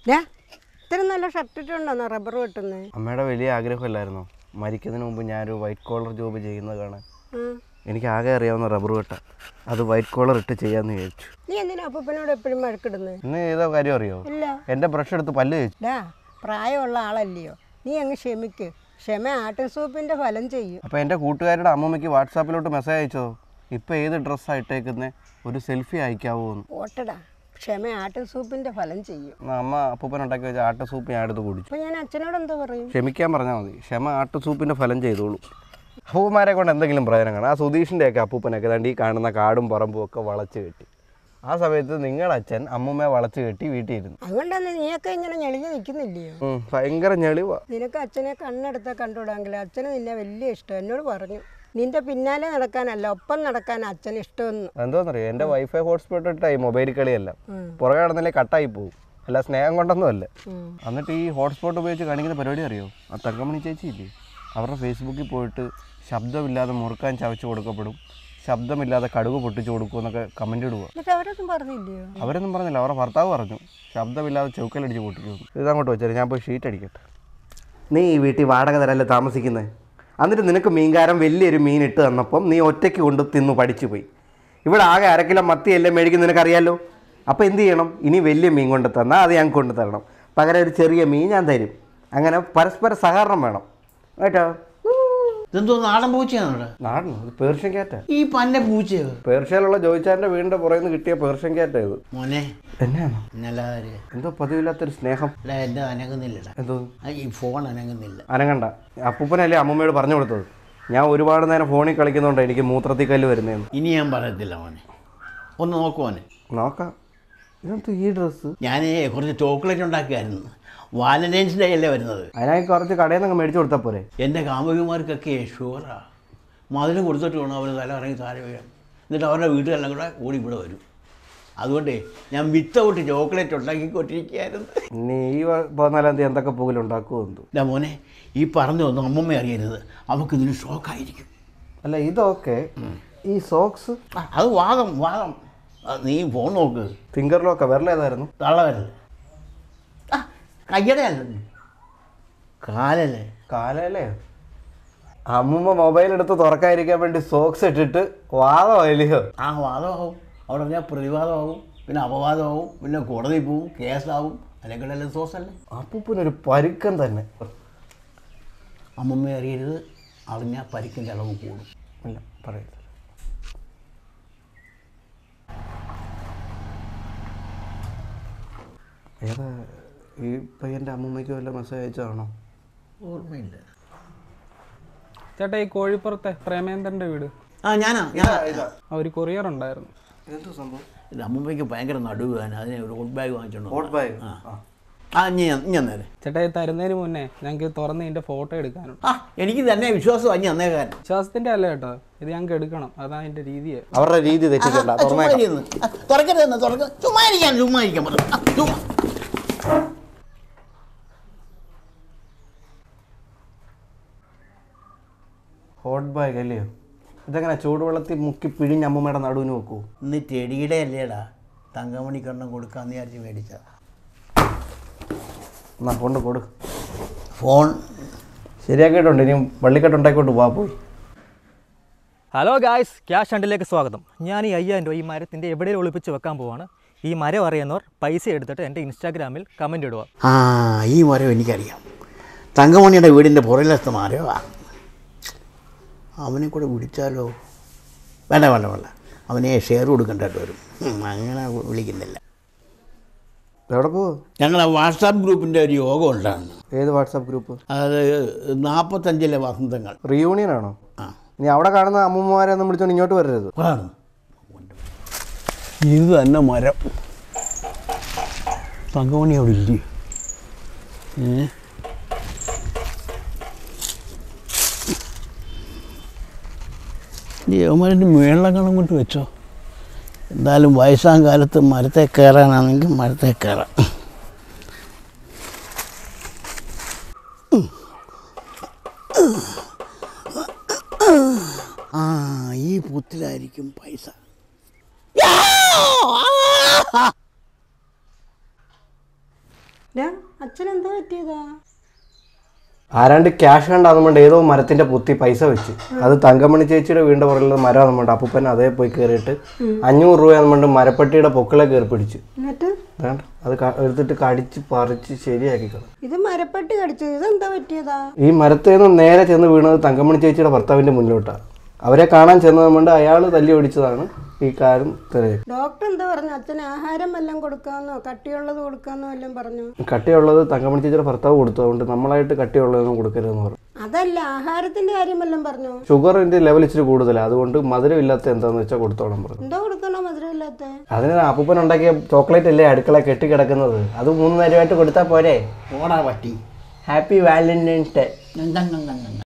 ഇത്ര നല്ല shirt ഇട്ടുണ്ടോ rubber വെട്ടുന്നത്? അമ്മയുടെ വലിയ ആഗ്രഹമല്ലായിരുന്നോ മരിക്കുന്നതിന് മുമ്പ് ഞാനൊരു വൈറ്റ് കോളർ ജോബ് ചെയ്യുന്നത് കാണാൻ? എനിക്ക് ആകെ അറിയാവുന്ന റബ്ബർ വെട്ട, അത് വൈറ്റ് കോളർ ഇട്ട് ചെയ്യാന്ന് വിചാരിച്ചു. നീ എന്തിനാ അപ്പൂപ്പനോട് എപ്പോഴും വഴക്കിടുന്നത്? ഇന്ന് ഏതോ കാര്യം അറിയോ? എൻ്റെ ബ്രഷ് എടുത്ത് പല്ല് കഴിച്ചു. പ്രായമുള്ള ആളല്ലയോ, നീ അങ്ങ് ക്ഷമിക്ക്. ക്ഷമ ആട്ടിൻ സൂപ്പിന്റെ ഫലം ചെയ്യും. അപ്പോൾ എൻ്റെ കൂട്ടുകാരുടെ അമ്മമ്മയ്ക്ക് വാട്സാപ്പിലോട്ട് മെസ്സേജ് അയച്ചോ, ഇപ്പം ഏത് ഡ്രസ്സാണ് ഇട്ടേക്കുന്നത്, ഒരു സെൽഫി അയക്കാവോ എന്ന്. ഓട്ടടാ, ക്ഷമ ആട്ടിൻ സൂപ്പിന്റെ ഫലം ചെയ്യും. അമ്മ അപ്പൂപ്പൻ ഉണ്ടാക്കി വെച്ച ആട്ട സൂപ്പ് ഞാൻ എടുത്ത് കുടിച്ചു. അപ്പോൾ ഞാൻ അച്ഛനോട് എന്താ പറയും? ക്ഷമിക്കാൻ പറഞ്ഞാൽ മതി, ക്ഷമ ആട്ട സൂപ്പിൻ്റെ ഫലം ചെയ്തോളൂ. അപ്പൂപ്പന്മാരെ കൊണ്ട് എന്തെങ്കിലും പ്രയോജനം കാണാം. ആ സുധീഷിൻ്റെയൊക്കെ അപ്പൂപ്പനൊക്കെ ദാണ്ട് ഈ കാണുന്ന കാടും പറമ്പും ഒക്കെ വളച്ച് കെട്ടി. ആ സമയത്ത് നിങ്ങളുടെ അച്ഛൻ അമ്മൂമ്മയെ വളച്ച് കെട്ടി വീട്ടിൽ ഇരുന്നു. അതുകൊണ്ടാണ് നീയൊക്കെ ഇങ്ങനെ ഞെളിഞ്ഞ് നിൽക്കുന്നില്ലയോ? ഭയങ്കര ഞെളിവാ. നിനക്ക് അച്ഛനെ കണ്ണെടുത്താൽ കണ്ടുവിടാമെങ്കിൽ അച്ഛന് നിന്നെ വലിയ ഇഷ്ടം. എന്നോട് പറഞ്ഞു, നിന്റെ പിന്നാലെ നടക്കാനല്ല ഒപ്പം നടക്കാൻ അച്ഛന് ഇഷ്ടമെന്ന്. എന്തോന്നറിയോ, എൻ്റെ വൈഫൈ ഹോട്ട്സ്പോട്ട് ഇട്ടായി മൊബൈൽ കളിയല്ല, പുറകെ നടന്നില്ലേ കട്ടായി പോകും. അല്ല സ്നേഹം കൊണ്ടൊന്നും അല്ല. എന്നിട്ട് ഈ ഹോട്ട്സ്പോട്ട് ഉപയോഗിച്ച് കാണിക്കുന്ന പരിപാടി അറിയോ? ആ തങ്കമണി ചേച്ചി ഇല്ലേ, അവരുടെ ഫേസ്ബുക്കിൽ പോയിട്ട് ശബ്ദമില്ലാതെ മുറുക്കാൻ ചവച്ച് കൊടുക്കപ്പെടും, ശബ്ദമില്ലാതെ കടുക് പൊട്ടിച്ചു കൊടുക്കും എന്നൊക്കെ കമൻറ്റ് ഇടുക. അവരൊന്നും പറഞ്ഞില്ലയോ? അവരൊന്നും പറഞ്ഞില്ല, അവരുടെ ഭർത്താവ് പറഞ്ഞു ശബ്ദമില്ലാതെ ചൗക്കലടിച്ച് പൊട്ടിക്കും. ഇതങ്ങോട്ട് വെച്ചാൽ ഞാൻ പോയി ഷീറ്റ് അടിക്കട്ടെ. നീ ഈ വീട്ടിൽ വാടക തരല്ലേ താമസിക്കുന്നത്, എന്നിട്ട് നിനക്ക് മീൻകാരൻ വലിയൊരു മീൻ ഇട്ട് തന്നപ്പം നീ ഒറ്റയ്ക്ക് കൊണ്ട് തിന്നു പഠിച്ചു പോയി. ഇവിടെ ആകെ 1 കിലോ മത്തിയല്ലേ മേടിക്കുന്ന നിനക്കറിയാലോ. അപ്പോൾ എന്ത് ചെയ്യണം, ഇനി വലിയ മീൻ കൊണ്ട് തന്നാൽ അത് ഞാൻ കൊണ്ട് തരണം, പകരം ഒരു ചെറിയ മീൻ ഞാൻ തരും. അങ്ങനെ പരസ്പര സഹകരണം വേണം കേട്ടോ. ഇതെന്തോ നാടൻ പൂച്ചയാണ്? നാടൻ പേർഷ്യൻ ക്യാറ്റാ. ഈ പന്ന പൂച്ചയോ? പേർഷ്യയിലുള്ള ജോയിച്ചാൻ്റെ വീടിൻ്റെ പുറകിൽ നിന്ന് കിട്ടിയ പേർഷ്യൻ ക്യാറ്റാ ഇത്. മോനെ എന്നാണോ നല്ലകാര്യ, എന്തോ പതിവില്ലാത്തൊരു സ്നേഹം. എൻ്റെ അനങ്ങുന്നില്ലടാ. എന്തോ ഈ ഫോൺ അനങ്ങുന്നില്ല. അനങ്ങണ്ട, അപ്പൂപ്പനല്ലേ അമ്മൂമ്മയോട് പറഞ്ഞു കൊടുത്തത്. ഞാൻ ഒരുപാട് നേരം ഫോണിൽ കളിക്കുന്നുണ്ട് എനിക്ക് മൂത്രത്തിൽ കല്ല് വരുന്നതെന്ന്. ഇനി ഞാൻ പറയത്തില്ല മോനെ, ഒന്ന് നോക്കുമോനെ. നോക്കാം. ഇതെന്തോ ഈ ഡ്രസ്സ്? ഞാൻ കുറച്ച് ചോക്ലേറ്റ് ഉണ്ടാക്കിയായിരുന്നു, വാലന്റൈൻസ് ഡേ അല്ലേ വരുന്നത്. അതിനായി കുറച്ച് കടയിൽ നിന്ന് മേടിച്ചു കൊടുത്താൽ പോരെ? എൻ്റെ കാമുകിമാർക്കൊക്കെ ഷുഗറാ, മധുരം കൊടുത്തിട്ട് വേണം അവർ തല ഇറങ്ങി താഴെ വീഴാൻ. എന്നിട്ട് അവരുടെ വീട്ടിലെല്ലാം കൂടെ ഓടി ഇവിടെ വരും. അതുകൊണ്ടേ ഞാൻ വിത്തൗട്ട് ചോക്ലേറ്റ് ഉണ്ടാക്കിക്കൊണ്ടിരിക്കുകയായിരുന്നു. നീ ഈ 14-ാം തീയതി എന്തൊക്കെ പുകലുണ്ടാക്കുമെന്തോ. ഇല്ല മോനെ, ഈ പറഞ്ഞൊന്നും അമ്മമ്മ അറിയരുത്, അവൾക്കിതിന് ഷോക്കായിരിക്കും. അല്ല ഇതൊക്കെ ഈ സോക്സ് അത് വാദം നീ ഫോൺ നോക്ക്. ഫിംഗറിലൊക്കെ വിരലേതായിരുന്നു? തള്ളവരല്ലേ, കയ്യടെ അല്ല, കാലല്ലേ. കാലല്ലേ? അമ്മൂമ്മ മൊബൈൽ എടുത്ത് തുറക്കാതിരിക്കാൻ വേണ്ടി സോക്സ് ഇട്ടിട്ട് വാദമായില്ലയോ? ആ വാദമാവും, അവിടെ പറഞ്ഞാൽ പ്രതിവാദമാവും, പിന്നെ അപവാദമാവും, പിന്നെ കോടതി പോവും, കേസാവും. അതിനേക്കാളെല്ലാം സോസല്ലേ. അപ്പൂപ്പനൊരു പരുക്കം തന്നെ. അമ്മമ്മ അറിയരുത്, അറിഞ്ഞാൽ പരിക്കിൻ്റെ അളവ് കൂടും. ഇല്ല പറയരുത്. ഏതാ ഈ പയ്യൻ്റെ അമ്മൂമ്മയ്ക്ക് വല്ല മെസ്സേജ് അയച്ചതാണോ? ഓർമ്മയില്ല. ചേട്ടാ ഈ കോഴിപ്പുറത്തെ പ്രേമേന്ദ്രൻ്റെ വീട്. ഞാനാ ഒരു കൊറിയർ ഉണ്ടായിരുന്നു. എന്തോ സംഭവം? ഇത് അമ്മമ്മയ്ക്ക് ഭയങ്കര നടുവാൻ, അതിനെ ഒരു ഹോട്ട് ബാഗ് വാങ്ങിച്ചോണ്ട്. Hot bag? ഞാൻ നേരെ ചേട്ടാ ഈ തരുന്നതിന് മുന്നേ ഞങ്ങൾക്ക് തുറന്ന് ഇതിൻ്റെ ഫോട്ടോ എടുക്കാനുണ്ട്. എനിക്ക് തന്നെ വിശ്വാസം അഞ്ഞ് അന്നേക്കാൻ. വിശ്വാസത്തിൻ്റെ അല്ല കേട്ടോ, ഇത് ഞങ്ങൾക്ക് എടുക്കണം, അതാണ് അതിൻ്റെ രീതിയെ. അവരുടെ രീതി തെറ്റിക്കണ്ട. ചുമ്മാ ഇരിക്കാൻ പറഞ്ഞു. ഹോട്ട് ബാഗ് അല്ലയോ? ഇതെങ്ങനെ ചൂടുവെള്ളത്തിൽ മുക്കി പിഴിഞ്ഞ് അമ്മൂമ്മയുടെ നടുവിന് വെക്കൂ? ഇന്ന് ചെടിയുടെ അല്ലേടാ, തങ്കമണിക്കെണ്ണം കൊടുക്കാന്ന് വിചാരിച്ച് മേടിച്ച. എന്നാ കൊണ്ട് കൊടു. ഫോൺ ശരിയാക്കിയിട്ടുണ്ട്, ഇനി വള്ളിക്കെട്ടുണ്ടായിക്കോട്ട് പോവാ പോയി. ഹലോ ഗായ്സ്, ക്യാഷ് ഹണ്ടിലേക്ക് സ്വാഗതം. ഞാൻ ഈ 5000 രൂപ ഈ മരത്തിൻ്റെ എവിടെയും ഒളിപ്പിച്ച് വെക്കാൻ പോവാണ്. ഈ മരം അറിയുന്നവർ പൈസ എടുത്തിട്ട് എൻ്റെ ഇൻസ്റ്റാഗ്രാമിൽ കമൻറ്റ് ഇടുക. ഈ മരം എനിക്കറിയാം, തങ്കമണിയുടെ വീടിൻ്റെ പുറകിലത്തെ മരമാ. അവനെ കൂടെ വിളിച്ചാലോ? വേണ്ട, അവനെ ഷെയർ കൊടുക്കേണ്ടതായിട്ട് വരും. അങ്ങനെ വിളിക്കുന്നില്ല. എവിടെ പോവോ? ഞങ്ങൾ വാട്സാപ്പ് ഗ്രൂപ്പിൻ്റെ ഒരു യോഗം ഉണ്ടാണ്. ഏത് വാട്സാപ്പ് ഗ്രൂപ്പ്? അത് 45 വസന്തങ്ങൾ റീയൂണിയൻ ആണോ? നീ അവിടെ കാണുന്ന അമ്മൂമ്മമാരെ ഒന്നും വിളിച്ചോണ്ട് ഇങ്ങോട്ട് വരരുത്. ഇത് തന്നെ മരം. തങ്കമണി അവിടെ ഇല്ലേ? ദേവന്മാരുടെ മേളങ്ങളും കൊണ്ട് വെച്ചോ. എന്തായാലും വയസ്സാം കാലത്ത് മരത്തെ കയറാനാണെങ്കിൽ മരത്തെ കയറാം. ഈ പുത്തിലായിരിക്കും പൈസ. അച്ഛൻ എന്താ പറ്റിയതാ? ആരാണ്ട് ക്യാഷ് കണ്ടാകുമ്പോണ്ട് ഏതോ മരത്തിന്റെ പൊത്തി പൈസ വെച്ച് അത് തങ്കമണി ചേച്ചിയുടെ വീടിന്റെ പുറകിലുള്ള മരം ആകുമ്പോണ്ട് അപ്പൂപ്പൻ അതേ പോയി കയറിയിട്ട് 500 രൂപ ആകുമ്പോണ്ട് മരപ്പട്ടിയുടെ പൊക്കളെ കയറി പിടിച്ചു. അത് എടുത്തിട്ട് കടിച്ച് പറിച്ച് ശരിയാക്കി കളഞ്ഞു. ഇത് മരപ്പട്ടി കടിച്ചത്. ഇതെന്താ പറ്റിയതാ? ഈ മരത്തേന്ന് നേരെ ചെന്ന് വീണത് തങ്കമണി ചേച്ചിയുടെ ഭർത്താവിന്റെ മുന്നിലോട്ടാണ്. അവരെ കാണാൻ ചെന്നതുകൊണ്ട് അയാൾ തല്ലി ഓടിച്ചതാണ് ഈ കാര്യം തിരഞ്ഞെടുത്തത്. ഡോക്ടർ എന്താ പറഞ്ഞു? അച്ഛന് ആഹാരം എല്ലാം കൊടുക്കാന്നോ കട്ടിയുള്ളത് കൊടുക്കാന്നോ എല്ലാം പറഞ്ഞു. കട്ടിയുള്ളത് തങ്കമണി ചേച്ചിയുടെ ഭർത്താവ് കൊടുത്തതുകൊണ്ട് നമ്മളായിട്ട് കട്ടിയുള്ളതൊന്നും കൊടുക്കരുതെന്ന് പറഞ്ഞു. അതല്ല, ആഹാരത്തിന്റെ കാര്യമെല്ലാം പറഞ്ഞു. ഷുഗറിന്റെ ലെവൽ ഇച്ചിരി കൂടുതലാണ്, അതുകൊണ്ട് മധുരം ഇല്ലാത്ത എന്താന്ന് വെച്ചാൽ കൊടുത്തോളം പറഞ്ഞു. എന്താ കൊടുക്കണോ മധുരമില്ലാത്ത? അതിന് അപ്പൂപ്പൻ ഉണ്ടാക്കിയ ചോക്ലേറ്റ് അല്ലേ അടുക്കള കെട്ടിക്കിടക്കുന്നത്, അത് 3 നേരമായിട്ട് കൊടുത്താൽ പോരെ? ഓടാ പറ്റി. Happy Valentine's day.